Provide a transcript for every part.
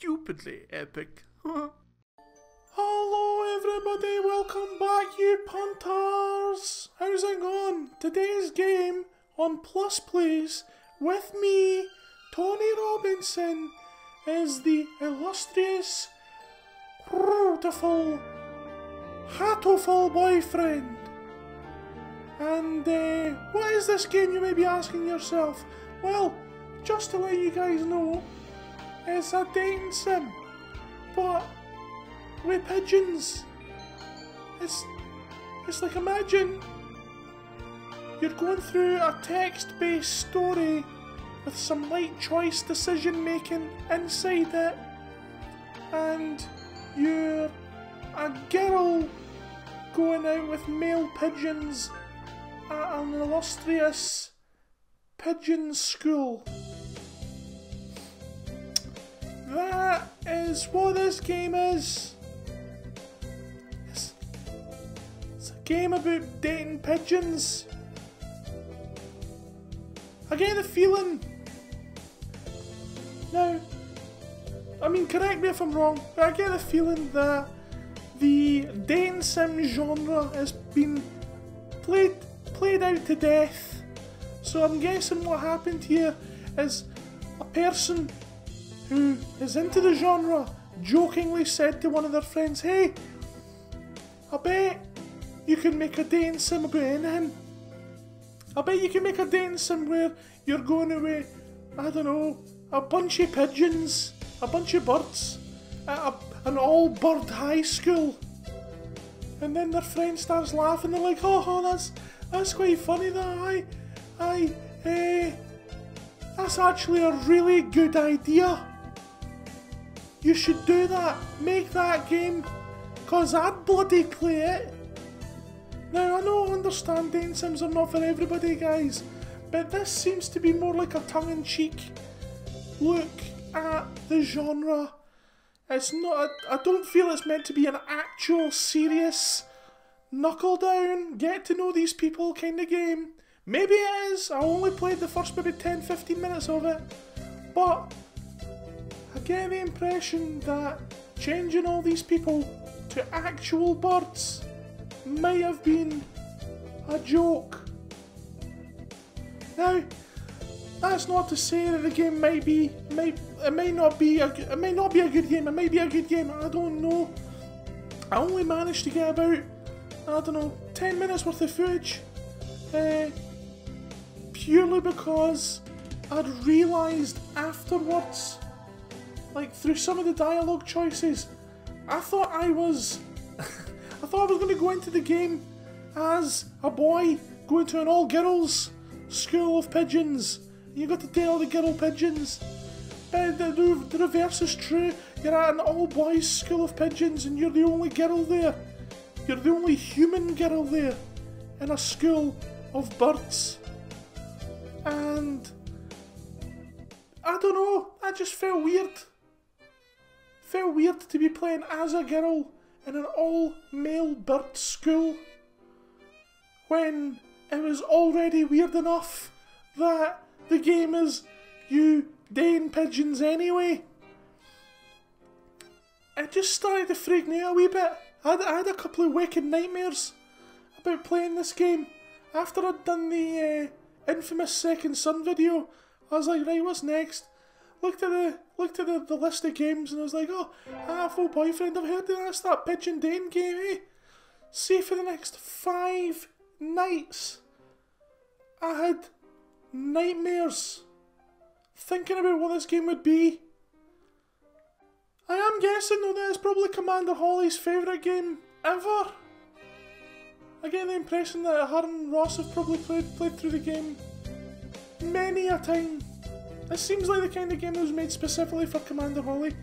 stupidly epic. Hello everybody, welcome back you punters! How's it going? Today's game on Plus Plays with me, Tony Robinson, is the illustrious, beautiful, hatoful boyfriend. And what is this game, you may be asking yourself? Well, just to let you guys know, it's a dating sim, but with pigeons. It's like, imagine you're going through a text-based story with some light choice decision making inside it, and you're a girl going out with male pigeons at an illustrious pigeon school. That is what this game is. It's a game about dating pigeons. I get the feeling, now, I mean, correct me if I'm wrong, but I get the feeling that the dating sim genre has been played out to death. So I'm guessing what happened here is a person who is into the genre jokingly said to one of their friends, "Hey, I bet you can make a dating sim about anything. I bet you can make a dating sim where you're going away, I don't know, a bunch of pigeons, a bunch of birds, at an all-bird high school." And then their friend starts laughing, they're like, "Oh, that's quite funny, that, that's actually a really good idea. You should do that, make that game, cause I'd bloody play it." Now, I know, I understand dating sims are not for everybody, guys, but this seems to be more like a tongue-in-cheek look at the genre. It's not, I don't feel it's meant to be an actual serious knuckle down, get to know these people kind of game. Maybe it is, I only played the first maybe 10-15 minutes of it, but I get the impression that changing all these people to actual birds may have been a joke. Now, that's not to say that the game it may not be a good game. It may be a good game. I don't know. I only managed to get about, I don't know, 10 minutes worth of footage, purely because I'd realised afterwards, like through some of the dialogue choices, I thought I was going to go into the game as a boy going to an all-girls school of pigeons. You got to date all the girl pigeons. But the reverse is true. You're at an all-boys school of pigeons and you're the only girl there. You're the only human girl there in a school of birds. And I don't know, that just felt weird. Felt weird to be playing as a girl in an all-male bird school when it was already weird enough that the game is you dating pigeons anyway. It just started to freak me out a wee bit. I had a couple of waking nightmares about playing this game. After I'd done the infamous Second Son video, I was like, right, what's next? Looked at the list of games and I was like, oh, Full Boyfriend, I've heard that's that pigeon dating game, eh? See, for the next 5 nights, I had nightmares thinking about what this game would be. I am guessing though that it's probably Commander Holly's favourite game ever. I get the impression that her and Ross have probably played through the game many a time. It seems like the kind of game that was made specifically for Commander Holly.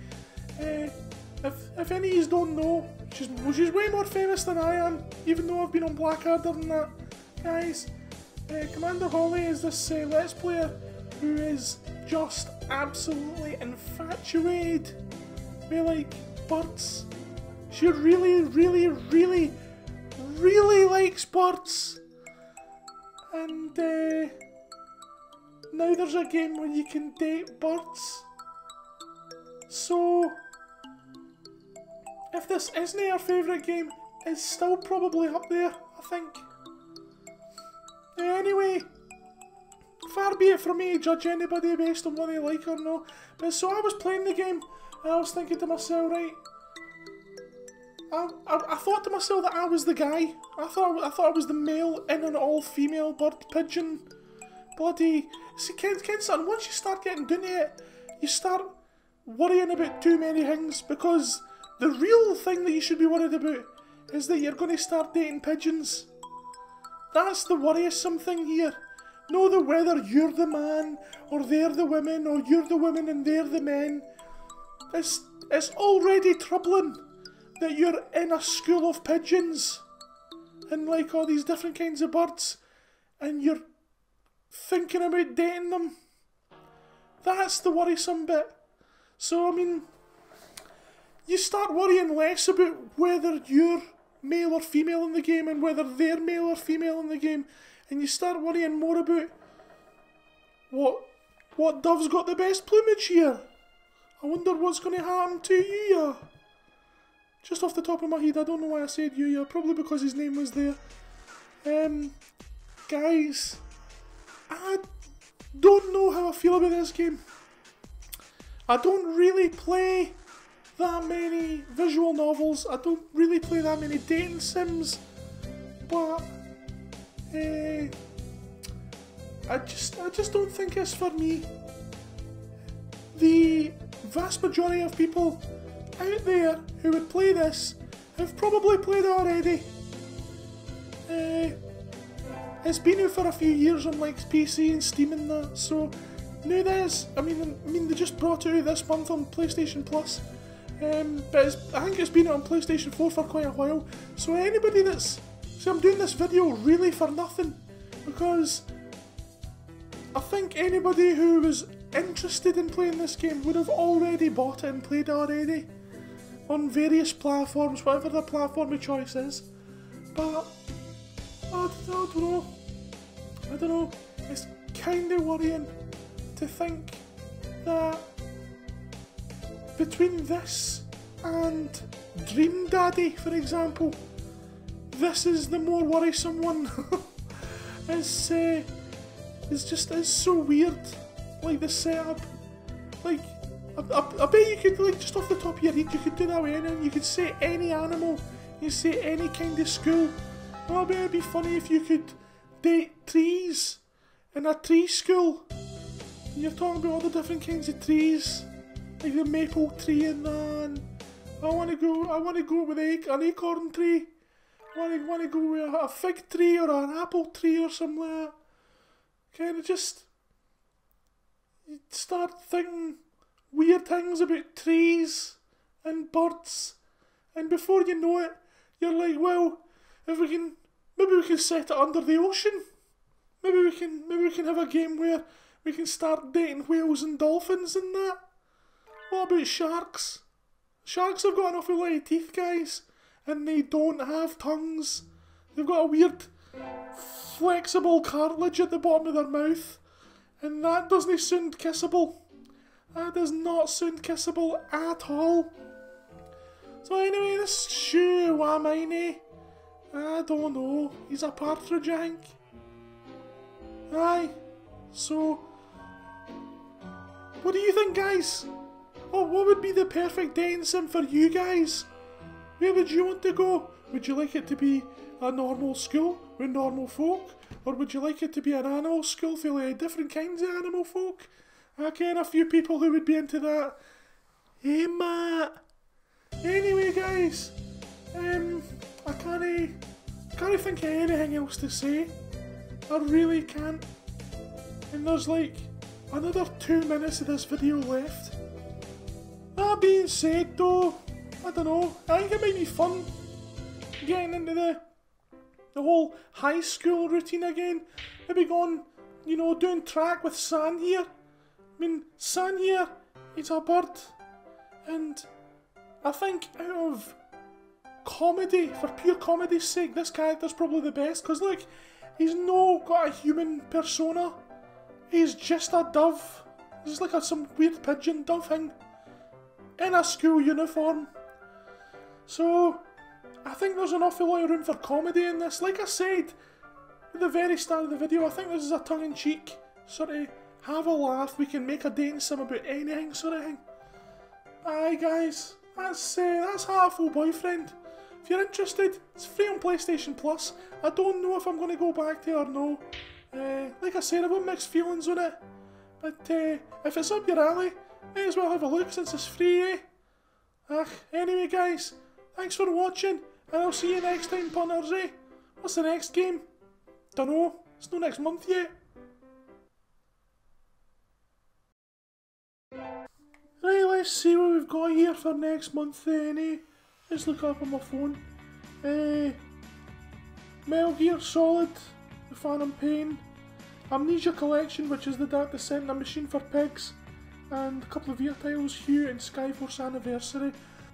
If any of you don't know, she's way more famous than I am, even though I've been on Blackadder and that. Guys, Commander Holly is this Let's Player who is just absolutely infatuated with, like, birds. She really, really, really, really likes birds. And now there's a game where you can date birds. So, if this isn't our favourite game, it's still probably up there, I think. Anyway, far be it from me to judge anybody based on what they like or no. But so I was playing the game and I was thinking to myself, right, I thought to myself that I was the guy. I thought I was the male in an all-female bird pigeon. Bloody... See, Ken son, once you start getting down to it, you start worrying about too many things, because the real thing that you should be worried about is that you're going to start dating pigeons. That's the worrisome thing here. Know that whether you're the man, or they're the women, or you're the women and they're the men, it's already troubling that you're in a school of pigeons and like all these different kinds of birds and you're thinking about dating them. That's the worrisome bit. So, I mean, you start worrying less about whether you're male or female in the game and whether they're male or female in the game, and you start worrying more about what dove's got the best plumage here. I wonder what's going to happen to you. Just off the top of my head, I don't know why I said you, probably because his name was there. Guys, I don't know how I feel about this game. I don't really play that many visual novels, I don't really play that many dating sims, but I just don't think it's for me. The vast majority of people out there who would play this have probably played it already. It's been out for a few years on like PC and Steam and that, so new this. I mean they just brought it out this month on PlayStation Plus, but I think it's been out on PlayStation 4 for quite a while. So anybody that's, see, I'm doing this video really for nothing, because I think anybody who was interested in playing this game would have already bought it and played it already on various platforms, whatever the platform of choice is. But I don't know, it's kind of worrying to think that between this and Dream Daddy, for example, this is the more worrisome one. It's so weird, like the setup. Like, I bet you could, like, just off the top of your head, you could do that with anything. You could say any animal, you say any kind of school. Well, I bet it'd be funny if you could date trees in a tree school. And you're talking about all the different kinds of trees, like the maple tree and that. And I want to go with an acorn tree. I want to go with a fig tree or an apple tree or something like that. Kind of just, you start thinking weird things about trees and birds, and before you know it, you're like, well, maybe we can set it under the ocean. Maybe we can have a game where we can start dating whales and dolphins and that. What about sharks? Sharks have got an awful lot of teeth, guys, and they don't have tongues. They've got a weird flexible cartilage at the bottom of their mouth, and that doesn't sound kissable. That does not sound kissable at all. So anyway, this Shu Wamine, I don't know, he's a partridge, I think. Aye, so what do you think, guys? What would be the perfect dating sim for you guys? Where would you want to go? Would you like it to be a normal school with normal folk? Or would you like it to be an animal school full of different kinds of animal folk? I ken a few people who would be into that. Hey Matt! Anyway guys, I can't think of anything else to say. I really can't. And there's like another 2 minutes of this video left. That being said though, I don't know, I think it might be fun getting into the whole high school routine again. Maybe going, you know, doing track with San here. I mean, San here, he's a bird, and I think out of comedy, for pure comedy's sake, this character's probably the best, because look, he's no got a human persona, he's just a dove. He's like some weird pigeon dove thing. in a school uniform. So, I think there's an awful lot of room for comedy in this. Like I said at the very start of the video, I think this is a tongue-in-cheek sort of have a laugh, we can make a dating sim about anything sort of thing. Aye guys, that's Hatoful Boyfriend. If you're interested, it's free on PlayStation Plus. I don't know if I'm going to go back to it or no. Like I said, I've got mixed feelings on it. But if it's up your alley, may as well have a look since it's free, eh? Anyway guys, thanks for watching, and I'll see you next time, punters, eh? What's the next game? Dunno, it's not next month yet. Right, let's see what we've got here for next month then, eh? Let's look up on my phone. Metal Gear Solid, The Phantom Pain, Amnesia Collection, which is the Dark Descent, A Machine for Pigs, and a couple of Vita titles, Hue and Skyforce Anniversary.